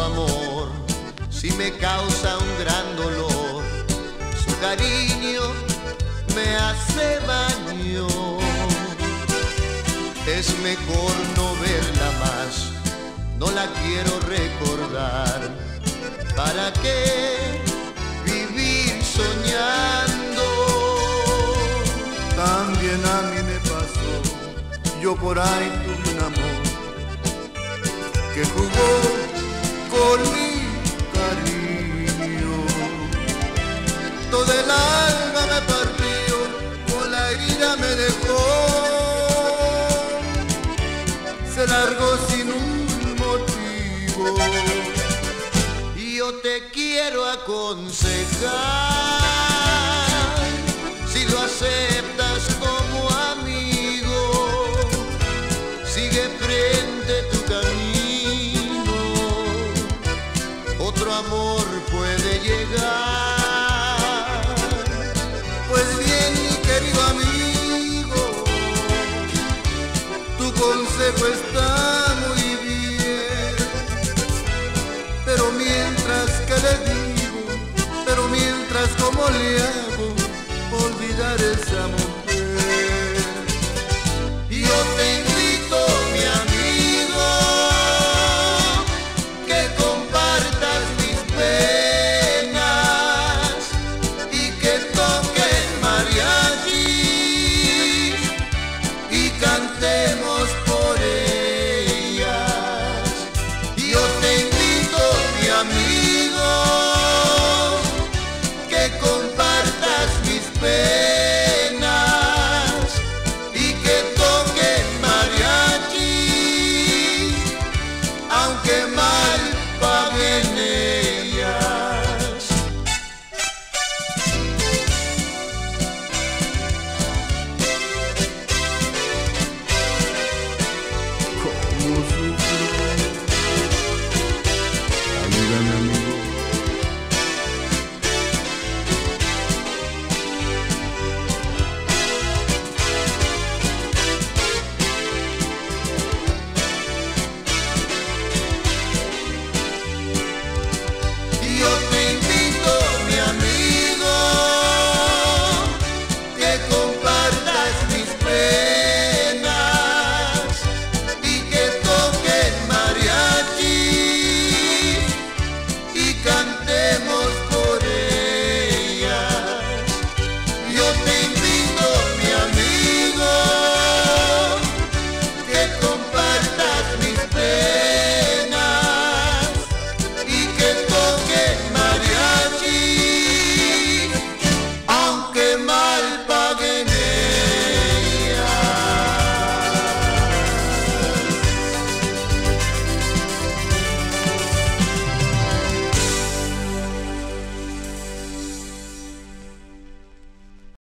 amor, si me causa un gran dolor, su cariño me hace daño. Es mejor no verla más, no la quiero recordar. ¿Para qué vivir soñando? También a mí me pasó, yo por ahí tuve un amor que jugó con mi cariño. Todo el alma me partió, con la herida me dejó, se largó sin un motivo. Y yo te quiero aconsejar, si lo aceptas como amigo, sigue frente tu camino, otro amor puede llegar. Pues bien, mi querido amigo, tu consejo está